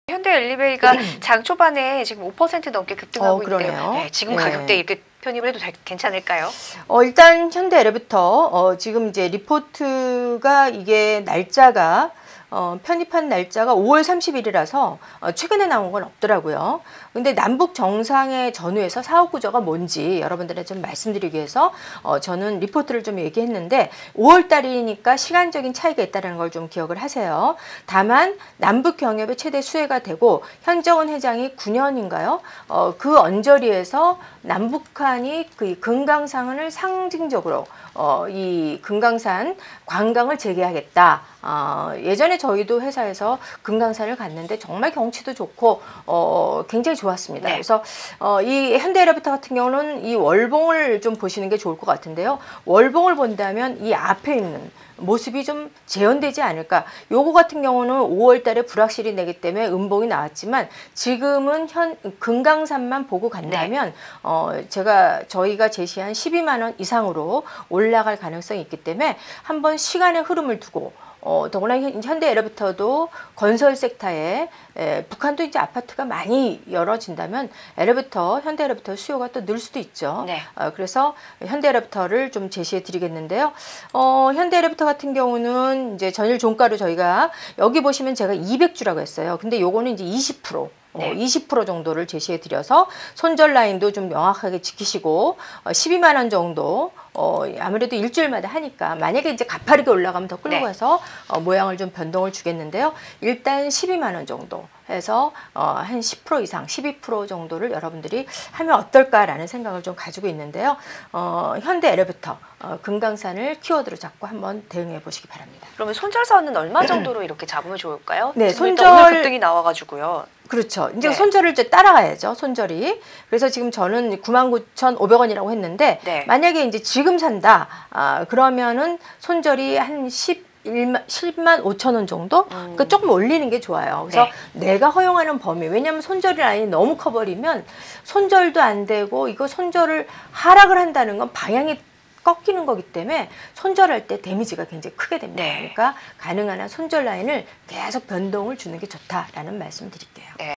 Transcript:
현대 엘리베이가 장 초반에 지금 5% 넘게 급등하고 있대요. 네, 지금 네. 가격대 이렇게 편입을 해도 괜찮을까요? 일단 현대 엘리베이터 지금 이제 리포트가 이게 날짜가 편입한 날짜가 5월 30일이라서 최근에 나온 건 없더라고요. 근데 남북 정상회 전후에서 사업 구조가 뭔지 여러분들한테 좀 말씀드리기 위해서 저는 리포트를 좀 얘기했는데 5월 달이니까 시간적인 차이가 있다는 걸 좀 기억을 하세요. 다만 남북 경협의 최대 수혜가 되고 현정은 회장이 9년인가요? 그 언저리에서 남북한이 그 금강산을 상징적으로 이 금강산 관광을 재개하겠다. 예전에 저희도 회사에서 금강산을 갔는데 정말 경치도 좋고 굉장히 좋았습니다. 네. 그래서 이 현대 엘리베이터 같은 경우는 이 월봉을 좀 보시는 게 좋을 것 같은데요. 월봉을 본다면 이 앞에 있는 모습이 좀 재현되지 않을까. 요거 같은 경우는 5월 달에 불확실히 내기 때문에 음봉이 나왔지만 지금은 금강산만 보고 간다면 저희가 제시한 12만 원 이상으로 올라갈 가능성이 있기 때문에 한번 시간의 흐름을 두고 더구나 현대 엘리베이터도 건설 섹터에 북한도 이제 아파트가 많이 열어진다면 현대 엘리베이터 수요가 또 늘 수도 있죠. 네. 그래서 현대 엘리베이터를 좀 제시해 드리겠는데요. 현대 엘리베이터 같은 경우는 이제 전일 종가로 저희가 여기 보시면 제가 200주라고 했어요. 근데 요거는 이제 20%. 네. 20% 정도를 제시해 드려서 손절 라인도 좀 명확하게 지키시고 12만 원 정도 아무래도 일주일마다 하니까 만약에 이제 가파르게 올라가면 더 끌고 가서 모양을 좀 변동을 주겠는데요. 일단 12만 원 정도 해서 한 10% 이상 12% 정도를 여러분들이 하면 어떨까라는 생각을 좀 가지고 있는데요. 현대 엘리베이터 금강산을 키워드로 잡고 한번 대응해 보시기 바랍니다. 그러면 손절선은 얼마 정도로 이렇게 잡으면 좋을까요? 네, 오늘 급등이 나와가지고요. 그렇죠. 이제 손절을 이제 따라가야죠. 손절이. 그래서 지금 저는 99,500원이라고 했는데 만약에 이제 지금 산다. 그러면은 손절이 한 10만 5천 원 정도? 그러니까 조금 올리는 게 좋아요. 그래서 내가 허용하는 범위. 왜냐하면 손절 라인이 너무 커버리면 손절도 안 되고 이거 손절을 하락을 한다는 건 방향이 꺾이는 거기 때문에 손절할 때 데미지가 굉장히 크게 됩니다. 그러니까 가능한 한 손절 라인을 계속 변동을 주는 게 좋다라는 말씀 드릴게요.